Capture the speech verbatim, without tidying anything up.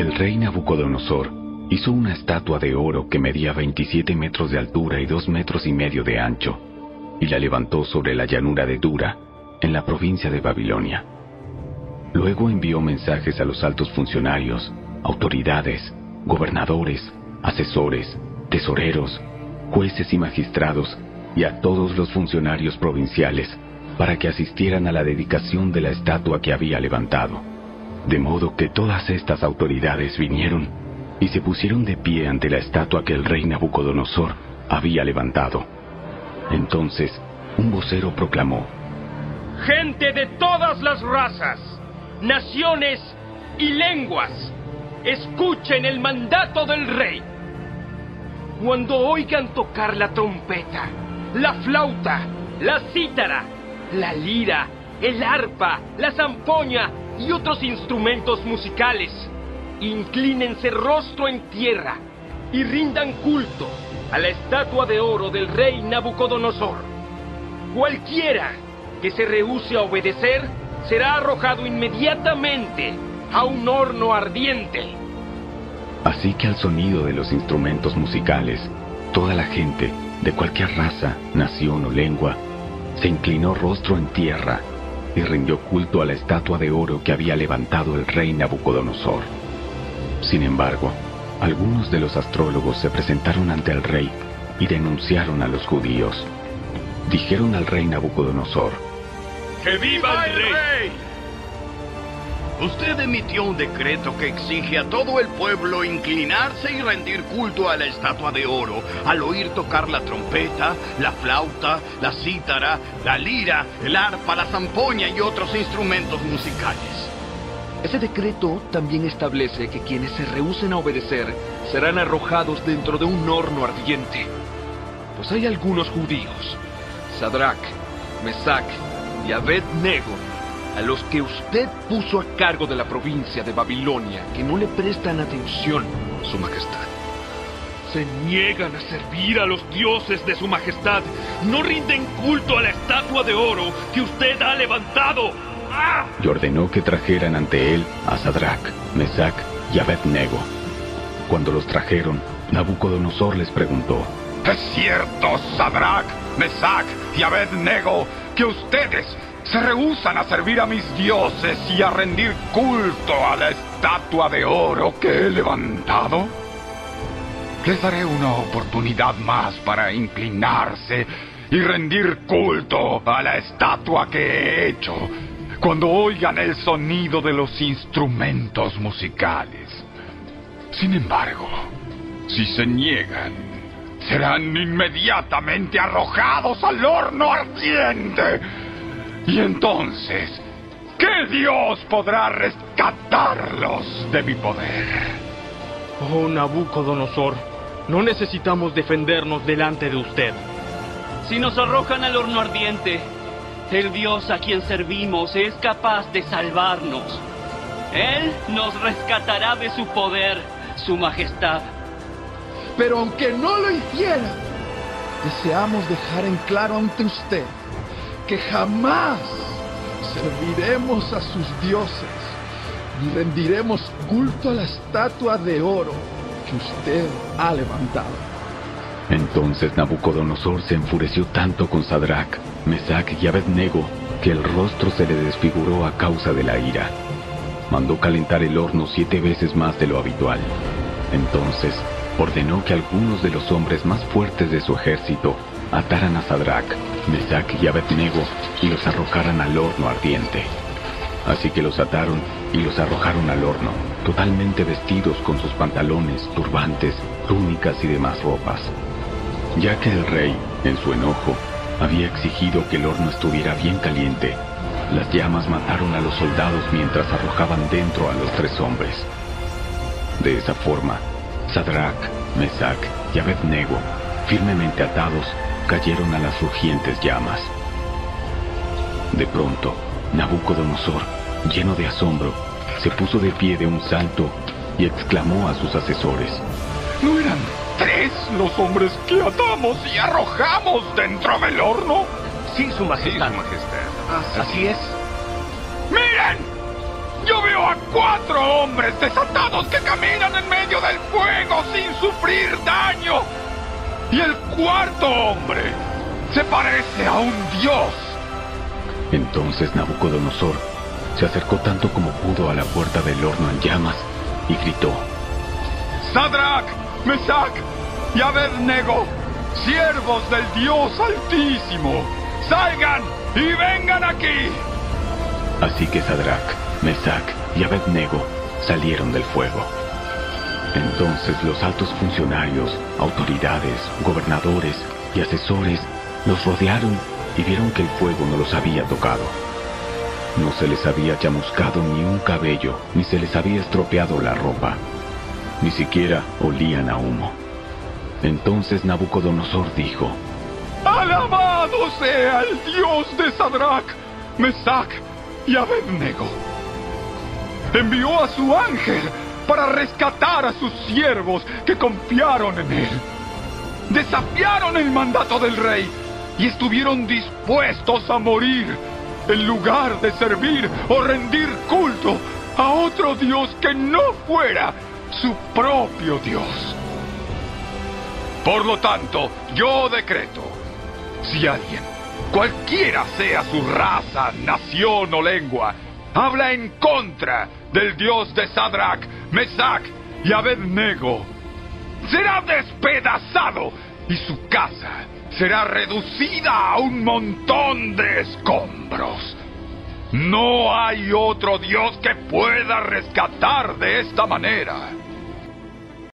El rey Nabucodonosor hizo una estatua de oro que medía veintisiete metros de altura y dos metros y medio de ancho, y la levantó sobre la llanura de Dura, en la provincia de Babilonia. Luego envió mensajes a los altos funcionarios, autoridades, gobernadores, asesores, tesoreros, jueces y magistrados, y a todos los funcionarios provinciales, para que asistieran a la dedicación de la estatua que había levantado. De modo que todas estas autoridades vinieron y se pusieron de pie ante la estatua que el rey Nabucodonosor había levantado. Entonces, un vocero proclamó: gente de todas las razas, naciones y lenguas, escuchen el mandato del rey. Cuando oigan tocar la trompeta, la flauta, la cítara, la lira, el arpa, la zampoña y otros instrumentos musicales, inclínense rostro en tierra y rindan culto a la estatua de oro del rey Nabucodonosor. Cualquiera que se rehúse a obedecer será arrojado inmediatamente a un horno ardiente. Así que al sonido de los instrumentos musicales, toda la gente, de cualquier raza, nación o lengua, se inclinó rostro en tierra y rindió culto a la estatua de oro que había levantado el rey Nabucodonosor. Sin embargo, algunos de los astrólogos se presentaron ante el rey y denunciaron a los judíos. Dijeron al rey Nabucodonosor: ¡Que viva el rey! Usted emitió un decreto que exige a todo el pueblo inclinarse y rendir culto a la estatua de oro al oír tocar la trompeta, la flauta, la cítara, la lira, el arpa, la zampoña y otros instrumentos musicales. Ese decreto también establece que quienes se rehúsen a obedecer serán arrojados dentro de un horno ardiente. Pues hay algunos judíos, Sadrach, Mesach y Abed-Nego, a los que usted puso a cargo de la provincia de Babilonia, que no le prestan atención, Su Majestad. Se niegan a servir a los dioses de Su Majestad, no rinden culto a la estatua de oro que usted ha levantado. ¡Ah! Y ordenó que trajeran ante él a Sadrach, Mesach y Abed-Nego. Cuando los trajeron, Nabucodonosor les preguntó: ¿Es cierto, Sadrach, Mesach y Abed-Nego, que ustedes se rehúsan a servir a mis dioses y a rendir culto a la estatua de oro que he levantado? Les daré una oportunidad más para inclinarse y rendir culto a la estatua que he hecho, cuando oigan el sonido de los instrumentos musicales. Sin embargo, si se niegan, serán inmediatamente arrojados al horno ardiente. Y entonces, ¿qué Dios podrá rescatarlos de mi poder? Oh, Nabucodonosor, no necesitamos defendernos delante de usted. Si nos arrojan al horno ardiente, el Dios a quien servimos es capaz de salvarnos. Él nos rescatará de su poder, Su Majestad. Pero aunque no lo hiciera, deseamos dejar en claro ante usted que jamás serviremos a sus dioses, ni rendiremos culto a la estatua de oro que usted ha levantado. Entonces Nabucodonosor se enfureció tanto con Sadrach, Mesach y Abed-Nego que el rostro se le desfiguró a causa de la ira. Mandó calentar el horno siete veces más de lo habitual. Entonces ordenó que algunos de los hombres más fuertes de su ejército ataran a Sadrach, Mesach y Abed-Nego y los arrojaran al horno ardiente. Así que los ataron y los arrojaron al horno, totalmente vestidos con sus pantalones, turbantes, túnicas y demás ropas. Ya que el rey, en su enojo, había exigido que el horno estuviera bien caliente, las llamas mataron a los soldados mientras arrojaban dentro a los tres hombres. De esa forma, Sadrach, Mesach y Abed-Nego, firmemente atados, cayeron a las rugientes llamas. De pronto, Nabucodonosor, lleno de asombro, se puso de pie de un salto y exclamó a sus asesores: ¿No eran tres los hombres que atamos y arrojamos dentro del horno? Sí, Su Majestad. Sí, Su Majestad. Así es. ¡Miren! Yo veo a cuatro hombres desatados que caminan en medio del fuego sin sufrir daño. Y el cuarto hombre se parece a un dios. Entonces Nabucodonosor se acercó tanto como pudo a la puerta del horno en llamas y gritó: Sadrach, Mesach y Abednego, siervos del Dios Altísimo, salgan y vengan aquí. Así que Sadrach, Mesach y Abednego salieron del fuego. Entonces los altos funcionarios, autoridades, gobernadores y asesores los rodearon y vieron que el fuego no los había tocado. No se les había chamuscado ni un cabello, ni se les había estropeado la ropa. Ni siquiera olían a humo. Entonces Nabucodonosor dijo: ¡Alabado sea el Dios de Sadrach, Mesach y Abednego! Envió a su ángel para rescatar a sus siervos que confiaron en él. Desafiaron el mandato del rey y estuvieron dispuestos a morir en lugar de servir o rendir culto a otro Dios que no fuera su propio Dios. Por lo tanto, yo decreto, si alguien, cualquiera sea su raza, nación o lengua, habla en contra del Dios de Sadrach, Mesach y Abednego, será despedazado y su casa será reducida a un montón de escombros. No hay otro Dios que pueda rescatar de esta manera.